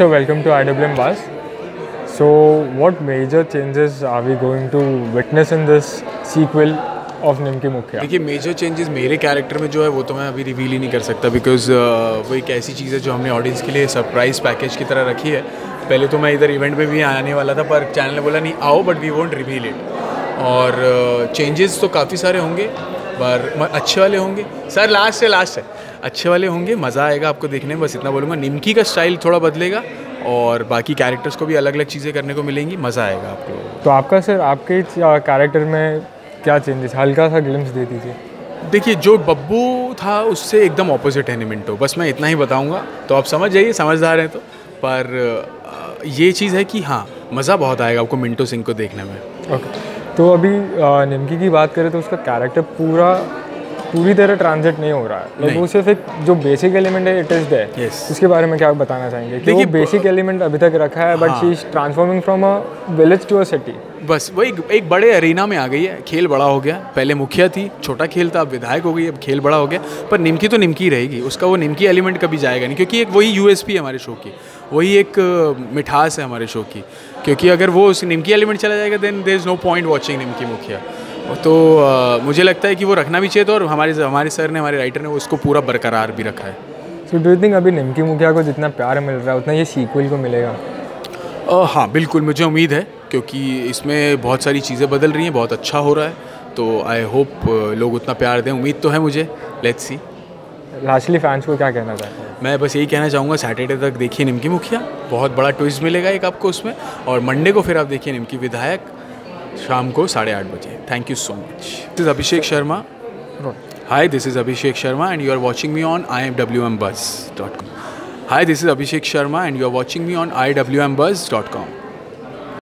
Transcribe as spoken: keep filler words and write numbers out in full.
so welcome to I W M Buzz. So, what major changes are we going to witness in this sequel of निमकी मुखिया? देखिए major changes मेरे character में जो है वो तो मैं अभी रिवील ही नहीं कर सकता बिकॉज uh, वो एक ऐसी चीज़ है जो हमने ऑडियंस के लिए सरप्राइज़ पैकेज की तरह रखी है. पहले तो मैं इधर इवेंट में भी आने वाला था पर चैनल ने बोला नहीं आओ but we won't reveal it. और चेंजेस uh, तो काफ़ी सारे होंगे पर अच्छे वाले होंगे. सर लास्ट है लास्ट है अच्छे वाले होंगे, मज़ा आएगा आपको देखने में. बस इतना बोलूँगा. निमकी का स्टाइल थोड़ा बदलेगा और बाकी कैरेक्टर्स को भी अलग अलग चीज़ें करने को मिलेंगी. मज़ा आएगा आपको. तो आपका सर आपके कैरेक्टर में क्या चेंजेस, हल्का सा ग्लिम्स दे दीजिए. देखिए जो बब्बू था उससे एकदम ऑपोजिट है निमिंटो. बस मैं इतना ही बताऊंगा तो आप समझ जाइए, समझदार हैं तो. पर ये चीज़ है कि हाँ मज़ा बहुत आएगा आपको मिंटो सिंह को देखने में. ओके. तो अभी निमकी की बात करें तो उसका कैरेक्टर पूरा पूरी तरह ट्रांजिट नहीं हो रहा है. like वो सिर्फ एक जो बेसिक एलिमेंट है इट इज देयर. yes. उसके बारे में क्या बताना चाहेंगे कि वो बेसिक एलिमेंट अभी तक रखा है but she is transforming from a village to a city. बस वो एक, एक बड़े अरीना में आ गई है. खेल बड़ा हो गया. पहले मुखिया थी, छोटा खेल था, अब विधायक हो गई, अब खेल बड़ा हो गया. पर निमकी तो निमकी रहेगी. उसका वो निमकी एलिमेंट कभी जाएगा नहीं क्योंकि एक वही यूएसपी है हमारे शो की, वही एक मिठास है हमारे शो की. क्योंकि अगर वो उस निमकी एलिमेंट चला जाएगा then there is no point watching Nimki Mukhiya. तो uh, मुझे लगता है कि वो रखना भी चाहिए था और हमारे हमारे सर ने, हमारे राइटर ने उसको पूरा बरकरार भी रखा है. सो डू यू थिंक अभी निमकी मुखिया को जितना प्यार मिल रहा है उतना ये सीक्वल को मिलेगा? uh, हाँ बिल्कुल मुझे उम्मीद है क्योंकि इसमें बहुत सारी चीज़ें बदल रही हैं, बहुत अच्छा हो रहा है. तो आई होप लोग उतना प्यार दें. उम्मीद तो है मुझे. Let's see. लास्टली फैंस को क्या कहना चाहते हैं? मैं बस यही कहना चाहूँगा सैटरडे तक देखिए निमकी मुखिया. बहुत बड़ा ट्विस्ट मिलेगा एक आपको उसमें. और मंडे को फिर आप देखिए निमकी विधायक शाम को साढ़े आठ बजे. Thank you so much. This is Abhishek Sharma. Hi this is Abhishek Sharma and you are watching me on I W M buzz dot com. Hi this is Abhishek Sharma and you are watching me on I W M buzz dot com.